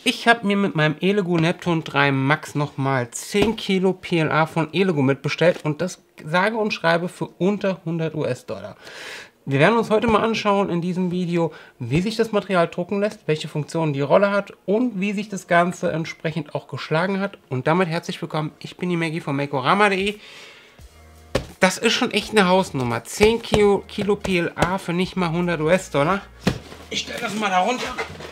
Ich habe mir mit meinem Elegoo Neptune 3 Max nochmal 10 Kilo PLA von Elegoo mitbestellt und das sage und schreibe für unter 100 US-Dollar. Wir werden uns heute mal anschauen in diesem Video, wie sich das Material drucken lässt, welche Funktionen die Rolle hat und wie sich das Ganze entsprechend auch geschlagen hat. Und damit herzlich willkommen, ich bin die Maggie von Makeorama.de. Das ist schon echt eine Hausnummer. 10 Kilo PLA für nicht mal 100 US-Dollar. Ich stelle das mal da runter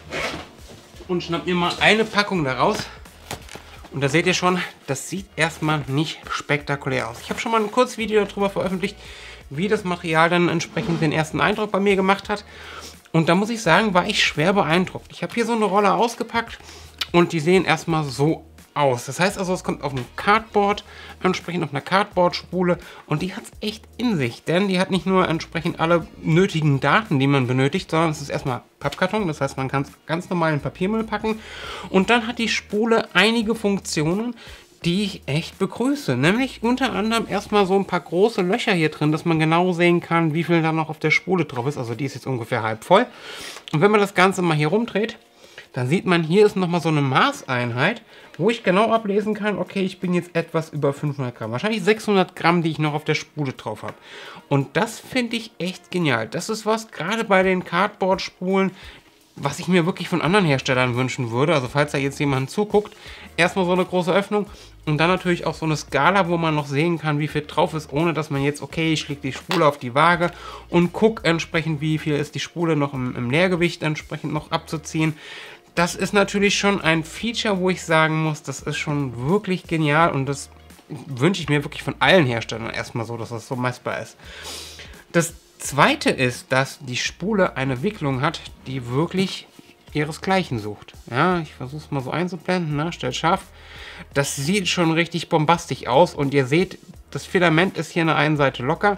und schnapp mir mal eine Packung daraus. Und da seht ihr schon, das sieht erstmal nicht spektakulär aus. Ich habe schon mal ein kurzes Video darüber veröffentlicht, wie das Material dann entsprechend den ersten Eindruck bei mir gemacht hat. Und da muss ich sagen, war ich schwer beeindruckt. Ich habe hier so eine Rolle ausgepackt und die sehen erstmal so aus. Das heißt also, es kommt auf ein Cardboard, entsprechend auf einer Cardboard-Spule und die hat es echt in sich, denn die hat nicht nur entsprechend alle nötigen Daten, die man benötigt, sondern es ist erstmal Pappkarton, das heißt, man kann es ganz normal in Papiermüll packen und dann hat die Spule einige Funktionen, die ich echt begrüße, nämlich unter anderem erstmal so ein paar große Löcher hier drin, dass man genau sehen kann, wie viel da noch auf der Spule drauf ist, also die ist jetzt ungefähr halb voll und wenn man das Ganze mal hier rumdreht, dann sieht man, hier ist nochmal so eine Maßeinheit, wo ich genau ablesen kann, okay, ich bin jetzt etwas über 500 Gramm. Wahrscheinlich 600 Gramm, die ich noch auf der Spule drauf habe. Und das finde ich echt genial. Das ist was, gerade bei den Cardboard-Spulen, was ich mir wirklich von anderen Herstellern wünschen würde. Also falls da jetzt jemand zuguckt, erstmal so eine große Öffnung und dann natürlich auch so eine Skala, wo man noch sehen kann, wie viel drauf ist, ohne dass man jetzt, okay, ich lege die Spule auf die Waage und gucke entsprechend, wie viel ist die Spule noch im Leergewicht entsprechend noch abzuziehen. Das ist natürlich schon ein Feature, wo ich sagen muss, das ist schon wirklich genial und das wünsche ich mir wirklich von allen Herstellern erstmal so, dass das so messbar ist. Das zweite ist, dass die Spule eine Wicklung hat, die wirklich ihresgleichen sucht. Ja, ich versuche es mal so einzublenden, ne? Stellt scharf. Das sieht schon richtig bombastisch aus und ihr seht, das Filament ist hier an der einen Seite locker,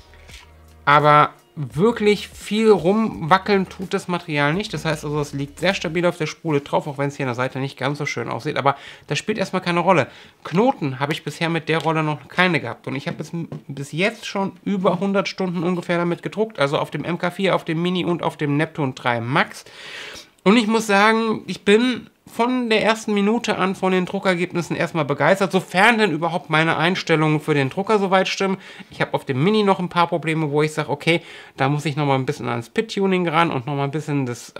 aber wirklich viel rumwackeln tut das Material nicht. Das heißt also, es liegt sehr stabil auf der Spule drauf, auch wenn es hier an der Seite nicht ganz so schön aussieht. Aber das spielt erstmal keine Rolle. Knoten habe ich bisher mit der Rolle noch keine gehabt. Und ich habe bis jetzt schon über 100 Stunden ungefähr damit gedruckt. Also auf dem MK4, auf dem Mini und auf dem Neptune 3 Max. Und ich muss sagen, ich bin von der ersten Minute an von den Druckergebnissen erstmal begeistert, sofern denn überhaupt meine Einstellungen für den Drucker soweit stimmen. Ich habe auf dem Mini noch ein paar Probleme, wo ich sage, okay, da muss ich nochmal ein bisschen ans Pit-Tuning ran und nochmal ein bisschen das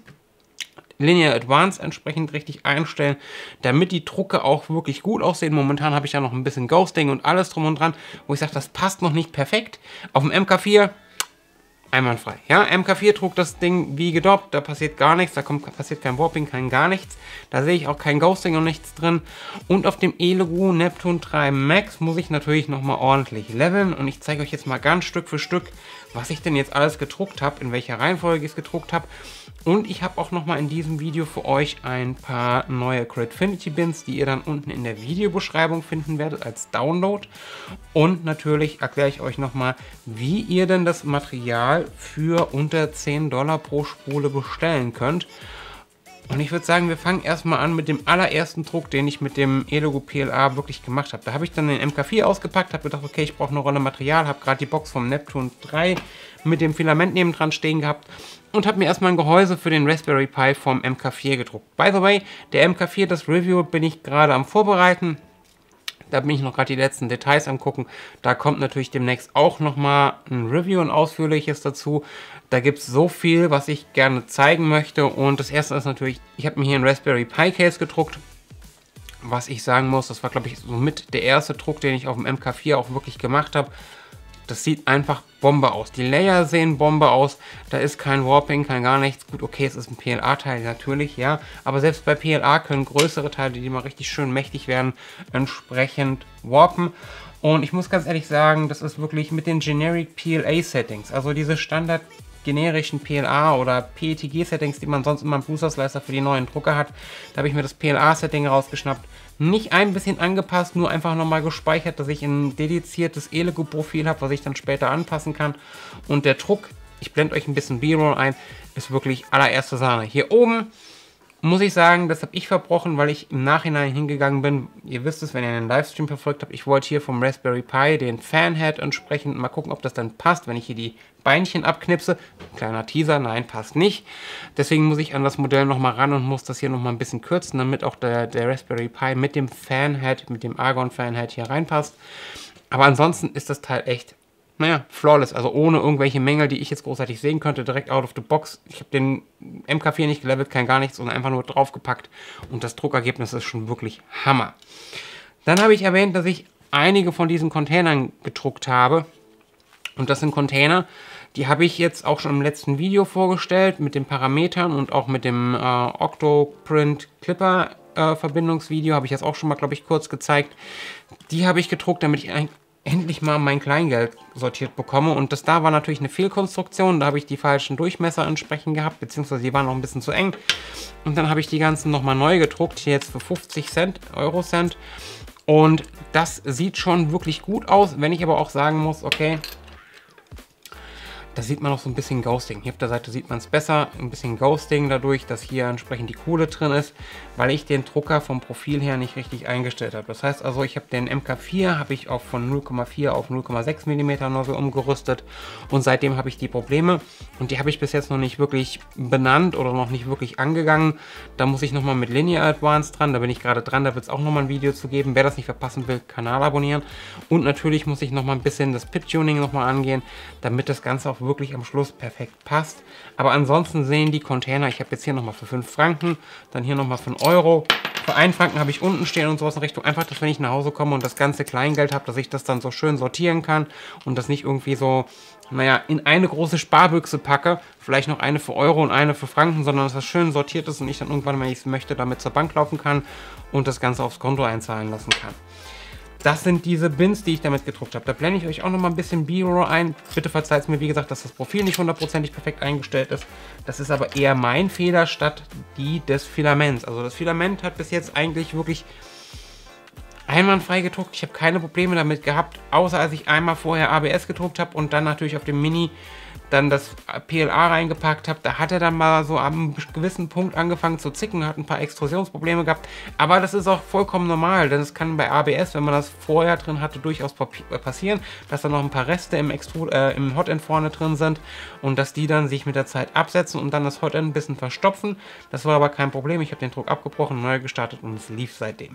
Linear Advance entsprechend richtig einstellen, damit die Drucke auch wirklich gut aussehen. Momentan habe ich ja noch ein bisschen Ghosting und alles drum und dran, wo ich sage, das passt noch nicht perfekt. Auf dem MK4 einwandfrei. Ja, MK4 druckt das Ding wie gedoppt, da passiert gar nichts, passiert kein Warping, kein gar nichts. Da sehe ich auch kein Ghosting und nichts drin. Und auf dem Elegoo Neptune 3 Max muss ich natürlich nochmal ordentlich leveln und ich zeige euch jetzt mal ganz Stück für Stück, was ich denn jetzt alles gedruckt habe, in welcher Reihenfolge ich es gedruckt habe. Und ich habe auch nochmal in diesem Video für euch ein paar neue Gridfinity Bins, die ihr dann unten in der Videobeschreibung finden werdet als Download. Und natürlich erkläre ich euch nochmal, wie ihr denn das Material für unter 10 Dollar pro Spule bestellen könnt. Und ich würde sagen, wir fangen erstmal an mit dem allerersten Druck, den ich mit dem Elegoo PLA wirklich gemacht habe. Da habe ich dann den MK4 ausgepackt, habe gedacht, okay, ich brauche eine Rolle Material, habe gerade die Box vom Neptune 3 mit dem Filament nebendran stehen gehabt und habe mir erstmal ein Gehäuse für den Raspberry Pi vom MK4 gedruckt. By the way, der MK4, das Review bin ich gerade am Vorbereiten. Da bin ich noch gerade die letzten Details am gucken. Da kommt natürlich demnächst auch nochmal ein Review, ein ausführliches dazu. Da gibt es so viel, was ich gerne zeigen möchte. Und das erste ist natürlich, ich habe mir hier ein Raspberry Pi Case gedruckt. Was ich sagen muss, das war glaube ich somit der erste Druck, den ich auf dem MK4 auch wirklich gemacht habe. Das sieht einfach Bombe aus. Die Layer sehen Bombe aus. Da ist kein Warping, kein gar nichts. Gut, okay, es ist ein PLA-Teil natürlich, ja. Aber selbst bei PLA können größere Teile, die mal richtig schön mächtig werden, entsprechend warpen. Und ich muss ganz ehrlich sagen, das ist wirklich mit den Generic PLA-Settings, also diese Standard generischen PLA oder PETG-Settings, die man sonst immer im Bluetooth-Slicer für die neuen Drucker hat. Da habe ich mir das PLA-Setting rausgeschnappt. Nicht ein bisschen angepasst, nur einfach nochmal gespeichert, dass ich ein dediziertes Elegoo-Profil habe, was ich dann später anpassen kann. Und der Druck, ich blende euch ein bisschen B-Roll ein, ist wirklich allererste Sahne. Hier oben muss ich sagen, das habe ich verbrochen, weil ich im Nachhinein hingegangen bin. Ihr wisst es, wenn ihr den Livestream verfolgt habt, ich wollte hier vom Raspberry Pi den Fanhead entsprechend mal gucken, ob das dann passt, wenn ich hier die Beinchen abknipse. Kleiner Teaser, nein, passt nicht. Deswegen muss ich an das Modell nochmal ran und muss das hier nochmal ein bisschen kürzen, damit auch der Raspberry Pi mit dem Fanhead, mit dem Argon Fanhead hier reinpasst. Aber ansonsten ist das Teil echt, naja, flawless, also ohne irgendwelche Mängel, die ich jetzt großartig sehen könnte, direkt out of the box. Ich habe den MK4 nicht gelevelt, kein gar nichts, sondern einfach nur draufgepackt und das Druckergebnis ist schon wirklich Hammer. Dann habe ich erwähnt, dass ich einige von diesen Containern gedruckt habe und das sind Container, die habe ich jetzt auch schon im letzten Video vorgestellt mit den Parametern und auch mit dem Octoprint Clipper Verbindungsvideo, habe ich das auch schon mal, glaube ich, kurz gezeigt. Die habe ich gedruckt, damit ich endlich mal mein Kleingeld sortiert bekomme. Und das da war natürlich eine Fehlkonstruktion. Da habe ich die falschen Durchmesser entsprechend gehabt, beziehungsweise die waren noch ein bisschen zu eng. Und dann habe ich die ganzen nochmal neu gedruckt, hier jetzt für 50 Cent, Eurocent. Und das sieht schon wirklich gut aus, wenn ich aber auch sagen muss, okay, da sieht man noch so ein bisschen Ghosting. Hier auf der Seite sieht man es besser. Ein bisschen Ghosting dadurch, dass hier entsprechend die Kohle drin ist, weil ich den Drucker vom Profil her nicht richtig eingestellt habe. Das heißt also, ich habe den MK4 habe ich auch von 0,4 auf 0,6 mm Nozzle umgerüstet und seitdem habe ich die Probleme und die habe ich bis jetzt noch nicht wirklich benannt oder noch nicht wirklich angegangen. Da muss ich nochmal mit Linear Advanced dran. Da bin ich gerade dran. Da wird es auch nochmal ein Video zu geben. Wer das nicht verpassen will, Kanal abonnieren. Und natürlich muss ich nochmal ein bisschen das Pit-Tuning nochmal angehen, damit das Ganze auch wirklich am Schluss perfekt passt. Aber ansonsten sehen die Container, ich habe jetzt hier nochmal für 5 Franken, dann hier nochmal für 1 Euro. Für 1 Franken habe ich unten stehen und sowas in Richtung, einfach, dass wenn ich nach Hause komme und das ganze Kleingeld habe, dass ich das dann so schön sortieren kann und das nicht irgendwie so, naja, in eine große Sparbüchse packe, vielleicht noch eine für Euro und eine für Franken, sondern dass das schön sortiert ist und ich dann irgendwann, wenn ich es möchte, damit zur Bank laufen kann und das Ganze aufs Konto einzahlen lassen kann. Das sind diese Bins, die ich damit gedruckt habe. Da blende ich euch auch noch mal ein bisschen B-Roll ein. Bitte verzeiht mir, wie gesagt, dass das Profil nicht hundertprozentig perfekt eingestellt ist. Das ist aber eher mein Fehler statt die des Filaments. Also das Filament hat bis jetzt eigentlich wirklich einwandfrei gedruckt. Ich habe keine Probleme damit gehabt, außer als ich einmal vorher ABS gedruckt habe und dann natürlich auf dem Mini dann das PLA reingepackt habe. Da hat er dann mal so am gewissen Punkt angefangen zu zicken, hat ein paar Extrusionsprobleme gehabt. Aber das ist auch vollkommen normal, denn es kann bei ABS, wenn man das vorher drin hatte, durchaus passieren, dass da noch ein paar Reste im Hotend vorne drin sind und dass die dann sich mit der Zeit absetzen und dann das Hotend ein bisschen verstopfen. Das war aber kein Problem. Ich habe den Druck abgebrochen, neu gestartet und es lief seitdem.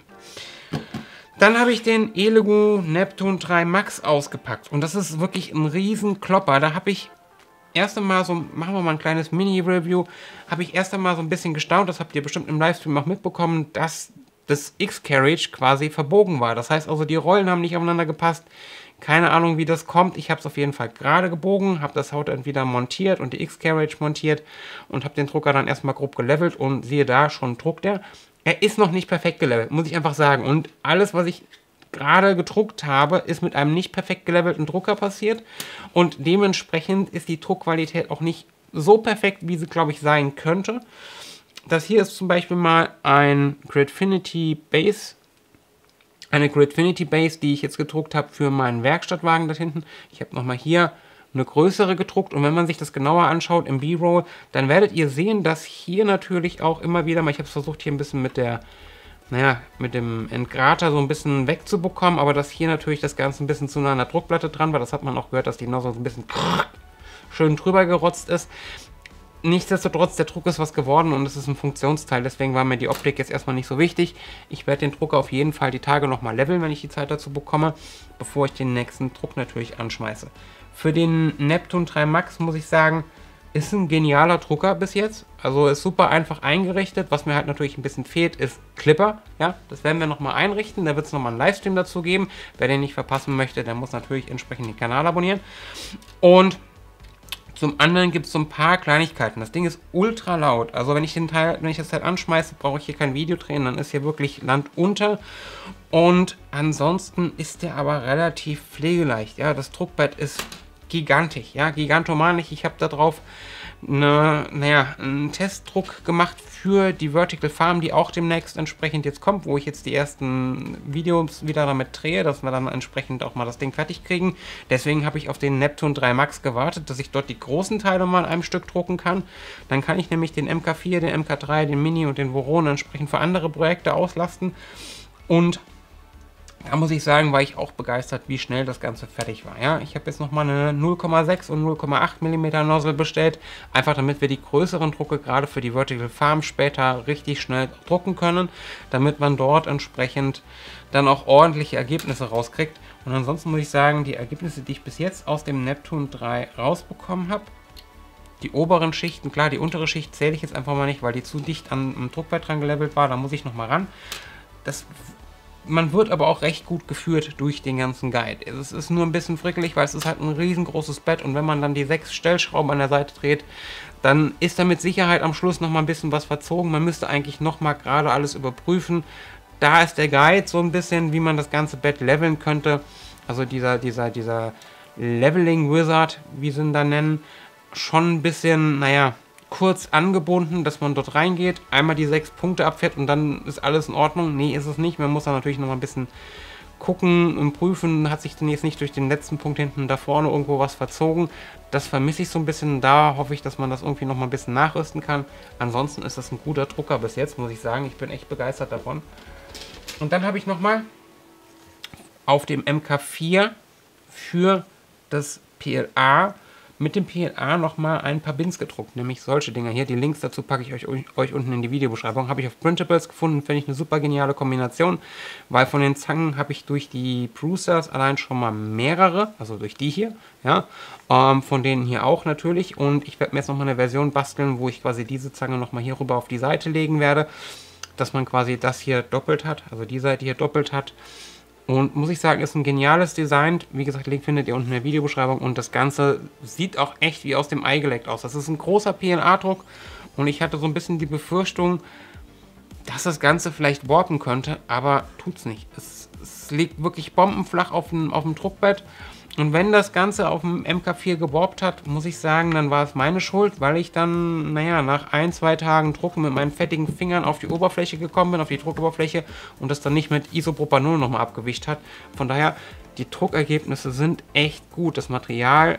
Dann habe ich den Elegoo Neptune 3 Max ausgepackt und das ist wirklich ein riesen Klopper. Da habe ich erst einmal so, machen wir mal ein kleines Mini-Review, habe ich erst einmal so ein bisschen gestaunt, das habt ihr bestimmt im Livestream auch mitbekommen, dass das X-Carriage quasi verbogen war. Das heißt also, die Rollen haben nicht aufeinander gepasst. Keine Ahnung, wie das kommt. Ich habe es auf jeden Fall gerade gebogen, habe das Hotend wieder montiert und die X-Carriage montiert und habe den Drucker dann erstmal grob gelevelt und siehe da, schon druckt er. Er ist noch nicht perfekt gelevelt, muss ich einfach sagen. Und alles, was ich gerade gedruckt habe, ist mit einem nicht perfekt gelevelten Drucker passiert. Und dementsprechend ist die Druckqualität auch nicht so perfekt, wie sie, glaube ich, sein könnte. Das hier ist zum Beispiel mal ein Gridfinity Base. Eine Gridfinity Base, die ich jetzt gedruckt habe für meinen Werkstattwagen da hinten. Ich habe nochmal hier eine größere gedruckt und wenn man sich das genauer anschaut im B-Roll, dann werdet ihr sehen, dass hier natürlich auch immer wieder mal, ich habe es versucht hier ein bisschen mit der, naja, mit dem Entgrater so ein bisschen wegzubekommen, aber dass hier natürlich das Ganze ein bisschen zu nah an der Druckplatte dran war, das hat man auch gehört, dass die Nozzle ein bisschen schön drüber gerotzt ist. Nichtsdestotrotz, der Druck ist was geworden und es ist ein Funktionsteil, deswegen war mir die Optik jetzt erstmal nicht so wichtig. Ich werde den Drucker auf jeden Fall die Tage nochmal leveln, wenn ich die Zeit dazu bekomme, bevor ich den nächsten Druck natürlich anschmeiße. Für den Neptune 3 Max muss ich sagen, ist ein genialer Drucker bis jetzt. Also ist super einfach eingerichtet. Was mir halt natürlich ein bisschen fehlt, ist Clipper. Ja, das werden wir nochmal einrichten. Da wird es nochmal einen Livestream dazu geben. Wer den nicht verpassen möchte, der muss natürlich entsprechend den Kanal abonnieren. Und zum anderen gibt es so ein paar Kleinigkeiten. Das Ding ist ultra laut. Also wenn ich das Teil anschmeiße, brauche ich hier kein Video drehen. Dann ist hier wirklich Land unter. Und ansonsten ist der aber relativ pflegeleicht. Ja, das Druckbett ist gigantisch. Ja, gigantomanisch. Ich habe da drauf einen Testdruck gemacht für die Vertical Farm, die auch demnächst entsprechend jetzt kommt, wo ich jetzt die ersten Videos wieder damit drehe, dass wir dann entsprechend auch mal das Ding fertig kriegen. Deswegen habe ich auf den Neptune 3 Max gewartet, dass ich dort die großen Teile mal in einem Stück drucken kann. Dann kann ich nämlich den MK4, den MK3, den Mini und den Voron entsprechend für andere Projekte auslasten. Und da muss ich sagen, war ich auch begeistert, wie schnell das Ganze fertig war. Ja, ich habe jetzt nochmal eine 0,6 und 0,8 mm Nozzle bestellt, einfach damit wir die größeren Drucke gerade für die Vertical Farm später richtig schnell drucken können, damit man dort entsprechend dann auch ordentliche Ergebnisse rauskriegt. Und ansonsten muss ich sagen, die Ergebnisse, die ich bis jetzt aus dem Neptune 3 rausbekommen habe, die oberen Schichten, klar, die untere Schicht zähle ich jetzt einfach mal nicht, weil die zu dicht am Druckbett dran gelevelt war, da muss ich nochmal ran. Man wird aber auch recht gut geführt durch den ganzen Guide. Es ist nur ein bisschen frickelig, weil es ist halt ein riesengroßes Bett und wenn man dann die 6 Stellschrauben an der Seite dreht, dann ist da mit Sicherheit am Schluss nochmal ein bisschen was verzogen. Man müsste eigentlich nochmal gerade alles überprüfen. Da ist der Guide so ein bisschen, wie man das ganze Bett leveln könnte. Also dieser Leveling Wizard, wie sie ihn da nennen, schon ein bisschen, naja, kurz angebunden, dass man dort reingeht, einmal die 6 Punkte abfährt und dann ist alles in Ordnung. Nee, ist es nicht. Man muss da natürlich noch mal ein bisschen gucken und prüfen. Hat sich denn jetzt nicht durch den letzten Punkt hinten da vorne irgendwo was verzogen? Das vermisse ich so ein bisschen. Da hoffe ich, dass man das irgendwie noch mal ein bisschen nachrüsten kann. Ansonsten ist das ein guter Drucker bis jetzt, muss ich sagen. Ich bin echt begeistert davon. Und dann habe ich noch mal auf dem MK4 für das PLA mit dem PLA nochmal ein paar Bins gedruckt, nämlich solche Dinger hier. Die Links dazu packe ich euch unten in die Videobeschreibung. Habe ich auf Printables gefunden, finde ich eine super geniale Kombination, weil von den Zangen habe ich durch die Prusa's allein schon mal mehrere, also durch die hier, ja, von denen hier auch natürlich. Und ich werde mir jetzt nochmal eine Version basteln, wo ich quasi diese Zange nochmal hier rüber auf die Seite legen werde, dass man quasi das hier doppelt hat, also die Seite hier doppelt hat. Und muss ich sagen, ist ein geniales Design. Wie gesagt, Link findet ihr unten in der Videobeschreibung. Und das Ganze sieht auch echt wie aus dem Ei geleckt aus. Das ist ein großer PLA-Druck. Und ich hatte so ein bisschen die Befürchtung, dass das Ganze vielleicht warpen könnte. Aber tut's nicht. Es liegt wirklich bombenflach auf dem Druckbett. Und wenn das Ganze auf dem MK4 gewarpt hat, muss ich sagen, dann war es meine Schuld, weil ich dann, naja, nach 1-2 Tagen Drucken mit meinen fettigen Fingern auf die Oberfläche gekommen bin, auf die Druckoberfläche und das dann nicht mit Isopropanol nochmal abgewischt hat. Von daher, die Druckergebnisse sind echt gut. Das Material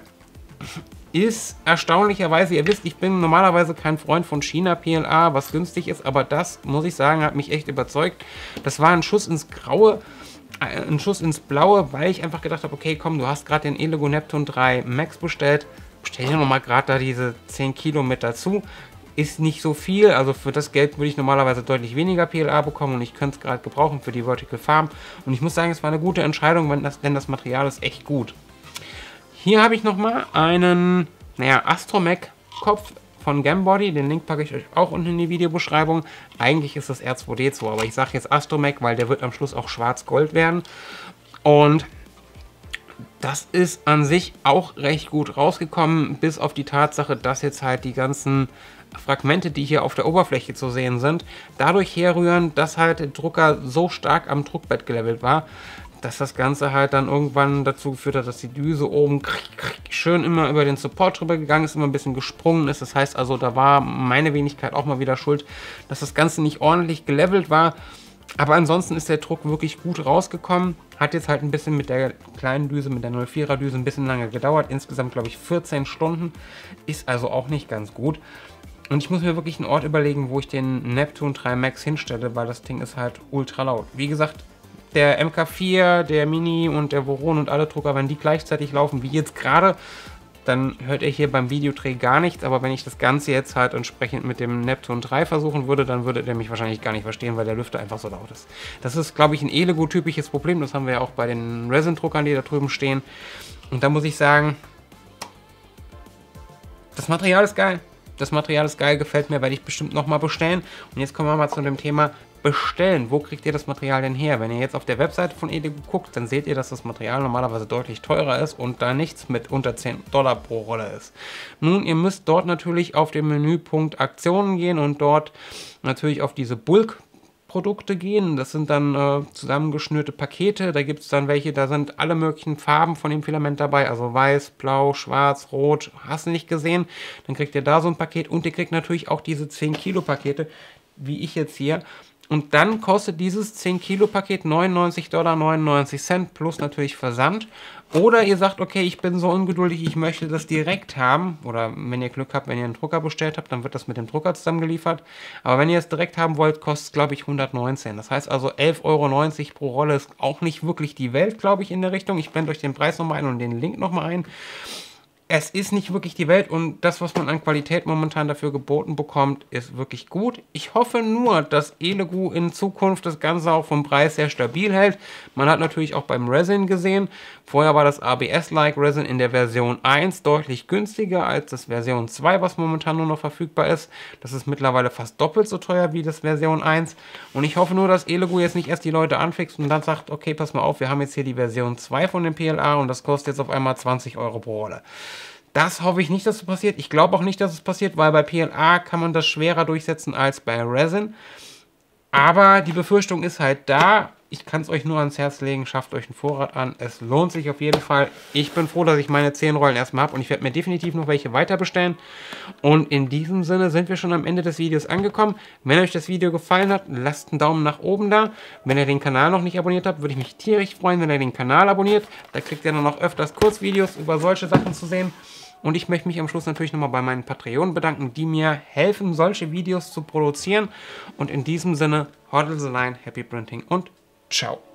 ist erstaunlicherweise, ihr wisst, ich bin normalerweise kein Freund von China PLA, was günstig ist, aber das, muss ich sagen, hat mich echt überzeugt. Das war ein Schuss ins Graue. Ein Schuss ins Blaue, weil ich einfach gedacht habe, okay, komm, du hast gerade den Elego Neptune 3 Max bestellt, bestell dir nochmal gerade da diese 10 Kilo mit dazu. Ist nicht so viel, also für das Geld würde ich normalerweise deutlich weniger PLA bekommen und ich könnte es gerade gebrauchen für die Vertical Farm. Und ich muss sagen, es war eine gute Entscheidung, denn das Material ist echt gut. Hier habe ich nochmal einen, naja, Astromech Kopf von Gambody, den Link packe ich euch auch unten in die Videobeschreibung. Eigentlich ist das R2D2, aber ich sage jetzt Astromech, weil der wird am Schluss auch schwarz-gold werden. Und das ist an sich auch recht gut rausgekommen, bis auf die Tatsache, dass jetzt halt die ganzen Fragmente, die hier auf der Oberfläche zu sehen sind, dadurch herrühren, dass halt der Drucker so stark am Druckbett gelevelt war, dass das Ganze halt dann irgendwann dazu geführt hat, dass die Düse oben schön immer über den Support drüber gegangen ist, immer ein bisschen gesprungen ist. Das heißt also, da war meine Wenigkeit auch mal wieder schuld, dass das Ganze nicht ordentlich gelevelt war. Aber ansonsten ist der Druck wirklich gut rausgekommen. Hat jetzt halt ein bisschen mit der kleinen Düse, mit der 04er Düse ein bisschen lange gedauert. Insgesamt glaube ich 14 Stunden. Ist also auch nicht ganz gut. Und ich muss mir wirklich einen Ort überlegen, wo ich den Neptune 3 Max hinstelle, weil das Ding ist halt ultra laut. Wie gesagt, der MK4, der Mini und der Voron und alle Drucker, wenn die gleichzeitig laufen, wie jetzt gerade, dann hört ihr hier beim Videodreh gar nichts. Aber wenn ich das Ganze jetzt halt entsprechend mit dem Neptune 3 versuchen würde, dann würdet ihr mich wahrscheinlich gar nicht verstehen, weil der Lüfter einfach so laut ist. Das ist, glaube ich, ein Elego-typisches Problem. Das haben wir ja auch bei den Resin-Druckern, die da drüben stehen. Und da muss ich sagen, das Material ist geil. Das Material ist geil, gefällt mir, werde ich bestimmt nochmal bestellen. Und jetzt kommen wir mal zu dem Thema bestellen. Wo kriegt ihr das Material denn her? Wenn ihr jetzt auf der Webseite von Elego guckt, dann seht ihr, dass das Material normalerweise deutlich teurer ist und da nichts mit unter $10 pro Rolle ist. Nun, ihr müsst dort natürlich auf den Menüpunkt Aktionen gehen und dort natürlich auf diese Bulk Produkte gehen. Das sind dann zusammengeschnürte Pakete. Da gibt es dann welche, da sind alle möglichen Farben von dem Filament dabei. Also weiß, blau, schwarz, rot. Hast du nicht gesehen? Dann kriegt ihr da so ein Paket und ihr kriegt natürlich auch diese 10 Kilo Pakete, wie ich jetzt hier. Und dann kostet dieses 10 Kilo Paket $99,99 plus natürlich Versand. Oder ihr sagt, okay, ich bin so ungeduldig, ich möchte das direkt haben. Oder wenn ihr Glück habt, wenn ihr einen Drucker bestellt habt, dann wird das mit dem Drucker zusammengeliefert. Aber wenn ihr es direkt haben wollt, kostet es, glaube ich, 119. Das heißt also 11,90 € pro Rolle ist auch nicht wirklich die Welt, glaube ich, in der Richtung. Ich blende euch den Preis nochmal ein und den Link nochmal ein. Es ist nicht wirklich die Welt und das, was man an Qualität momentan dafür geboten bekommt, ist wirklich gut. Ich hoffe nur, dass Elegoo in Zukunft das Ganze auch vom Preis sehr stabil hält. Man hat natürlich auch beim Resin gesehen, vorher war das ABS-like Resin in der Version 1 deutlich günstiger als das Version 2, was momentan nur noch verfügbar ist. Das ist mittlerweile fast doppelt so teuer wie das Version 1. Und ich hoffe nur, dass Elegoo jetzt nicht erst die Leute anfixt und dann sagt, okay, pass mal auf, wir haben jetzt hier die Version 2 von dem PLA und das kostet jetzt auf einmal 20 € pro Rolle. Das hoffe ich nicht, dass es passiert. Ich glaube auch nicht, dass es passiert, weil bei PLA kann man das schwerer durchsetzen als bei Resin. Aber die Befürchtung ist halt da. Ich kann es euch nur ans Herz legen, schafft euch einen Vorrat an. Es lohnt sich auf jeden Fall. Ich bin froh, dass ich meine 10 Rollen erstmal habe und ich werde mir definitiv noch welche weiter bestellen. Und in diesem Sinne sind wir schon am Ende des Videos angekommen. Wenn euch das Video gefallen hat, lasst einen Daumen nach oben da. Wenn ihr den Kanal noch nicht abonniert habt, würde ich mich tierisch freuen, wenn ihr den Kanal abonniert. Da kriegt ihr dann noch öfters Kurzvideos über solche Sachen zu sehen. Und ich möchte mich am Schluss natürlich nochmal bei meinen Patreonen bedanken, die mir helfen, solche Videos zu produzieren. Und in diesem Sinne, hodl the line, happy printing und ciao.